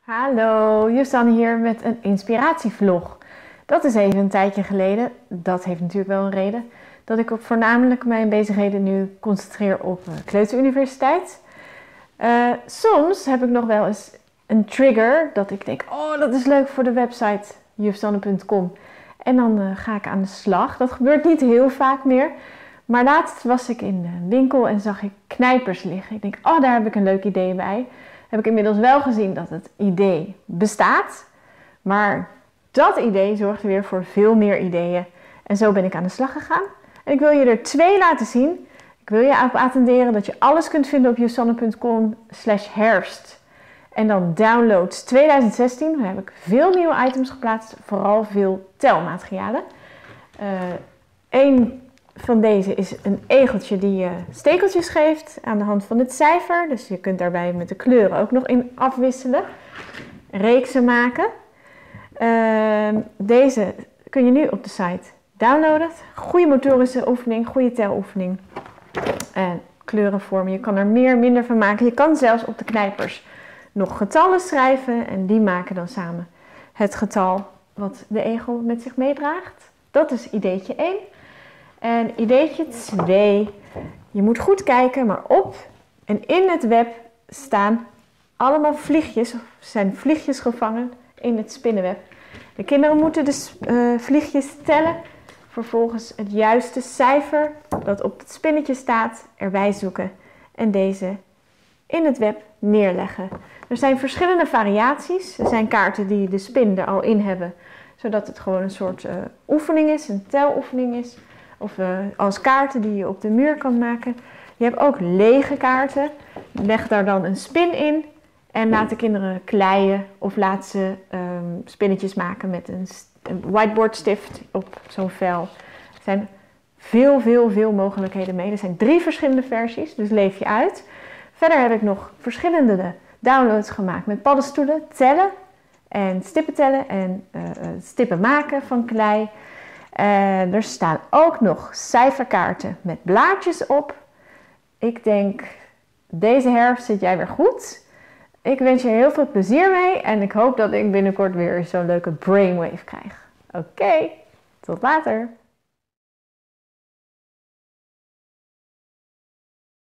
Hallo, Jusanne hier met een inspiratievlog. Dat is even een tijdje geleden. Dat heeft natuurlijk wel een reden. Dat ik voornamelijk mijn bezigheden nu concentreer op kleuteruniversiteit. Soms heb ik nog wel eens een trigger dat ik denk, oh dat is leuk voor de website jufsanne.com. En dan ga ik aan de slag. Dat gebeurt niet heel vaak meer. Maar laatst was ik in de winkel en zag ik knijpers liggen. Ik denk, oh daar heb ik een leuk idee bij. Heb ik inmiddels wel gezien dat het idee bestaat. Maar dat idee zorgde weer voor veel meer ideeën. En zo ben ik aan de slag gegaan. En ik wil je er 2 laten zien. Ik wil je op attenderen dat je alles kunt vinden op jufsanne.com/herfst. En dan downloads 2016. Daar heb ik veel nieuwe items geplaatst. Vooral veel telmaterialen. Eén van deze is een egeltje die je stekeltjes geeft aan de hand van het cijfer. Dus je kunt daarbij met de kleuren ook nog in afwisselen. Reeksen maken. Deze kun je nu op de site downloaden. Goede motorische oefening, goede teloefening. En kleuren vormen. Je kan er meer, minder van maken. Je kan zelfs op de knijpers nog getallen schrijven. En die maken dan samen het getal wat de egel met zich meedraagt. Dat is ideetje 1. En ideetje 2, je moet goed kijken, maar op en in het web staan allemaal vliegjes, of zijn vliegjes gevangen in het spinnenweb. De kinderen moeten de vliegjes tellen, vervolgens het juiste cijfer dat op het spinnetje staat erbij zoeken en deze in het web neerleggen. Er zijn verschillende variaties, er zijn kaarten die de spin er al in hebben, zodat het gewoon een soort oefening is, een teloefening is. Of als kaarten die je op de muur kan maken. Je hebt ook lege kaarten. Leg daar dan een spin in. En laat de kinderen kleien. Of laat ze spinnetjes maken met een whiteboardstift op zo'n vel. Er zijn veel mogelijkheden mee. Er zijn 3 verschillende versies. Dus leef je uit. Verder heb ik nog verschillende downloads gemaakt met paddenstoelen. Tellen. En stippen tellen. En stippen maken van klei. Er staan ook nog cijferkaarten met blaadjes op. Ik denk, deze herfst zit jij weer goed. Ik wens je heel veel plezier mee en ik hoop dat ik binnenkort weer zo'n leuke brainwave krijg. Oké, tot later!